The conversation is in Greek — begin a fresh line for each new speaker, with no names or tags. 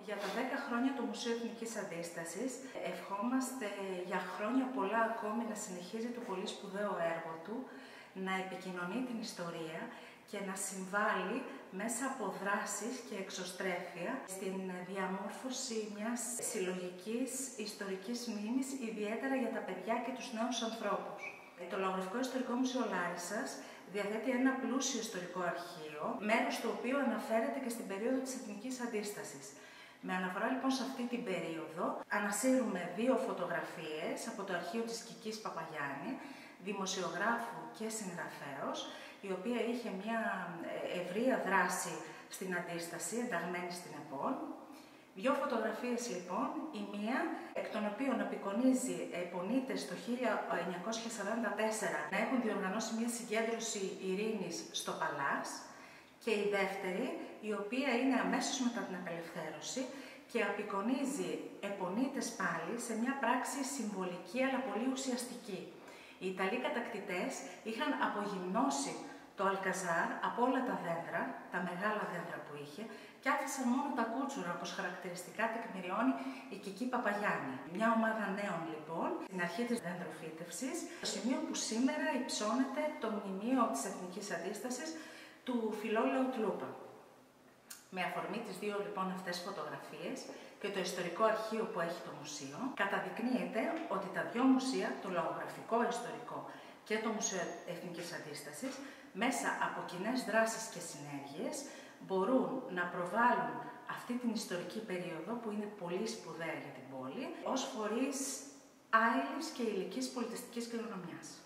Για τα 10 χρόνια του Μουσείου Εθνικής Αντίστασης ευχόμαστε για χρόνια πολλά ακόμη να συνεχίζει το πολύ σπουδαίο έργο του, να επικοινωνεί την ιστορία και να συμβάλλει μέσα από δράσεις και εξωστρέφεια στην διαμόρφωση μιας συλλογικής ιστορικής μνήμης, ιδιαίτερα για τα παιδιά και τους νέους ανθρώπους. Το Λαογραφικό Ιστορικό Μουσείο Λάρισσας διαθέτει ένα πλούσιο ιστορικό αρχείο, μέρος του οποίου αναφέρεται και στην περίοδο της Εθνικής Αντίστασης. Με αναφορά λοιπόν σε αυτή την περίοδο, ανασύρουμε 2 φωτογραφίες από το αρχείο της Κικής Παπαγιάννη, δημοσιογράφου και συγγραφέως, η οποία είχε μια ευρεία δράση στην Αντίσταση, ενταγμένη στην ΕΠΟΝ. 2 φωτογραφίες λοιπόν, η μία εκ των οποίων απεικονίζει πολίτες το 1944 να έχουν διοργανώσει μια συγκέντρωση ειρήνης στο Παλάς, και η δεύτερη, η οποία είναι αμέσως μετά την απελευθέρωση και απεικονίζει επονίτες πάλι σε μια πράξη συμβολική αλλά πολύ ουσιαστική. Οι Ιταλοί κατακτητές είχαν απογυμνώσει το Αλκαζάρ από όλα τα δέντρα, τα μεγάλα δέντρα που είχε, και άφησαν μόνο τα κούτσουρα, όπως χαρακτηριστικά τεκμηριώνει η Κική Παπαγιάννη. Μια ομάδα νέων λοιπόν, στην αρχή της δεντροφύτευσης, στο σημείο που σήμερα υψώνεται το μνημείο της Εθνικής Αντίστασης του Φιλόλεου Τλούπα. Με αφορμή τις 2 λοιπόν αυτές φωτογραφίες και το ιστορικό αρχείο που έχει το μουσείο, καταδεικνύεται ότι τα 2 μουσεία, το Λαογραφικό Ιστορικό και το Μουσείο Εθνικής Αντίστασης, μέσα από κοινές δράσεις και συνέργειες, μπορούν να προβάλλουν αυτή την ιστορική περίοδο που είναι πολύ σπουδαία για την πόλη, ως φορείς άειλης και υλικής πολιτιστικής κληρονομιάς.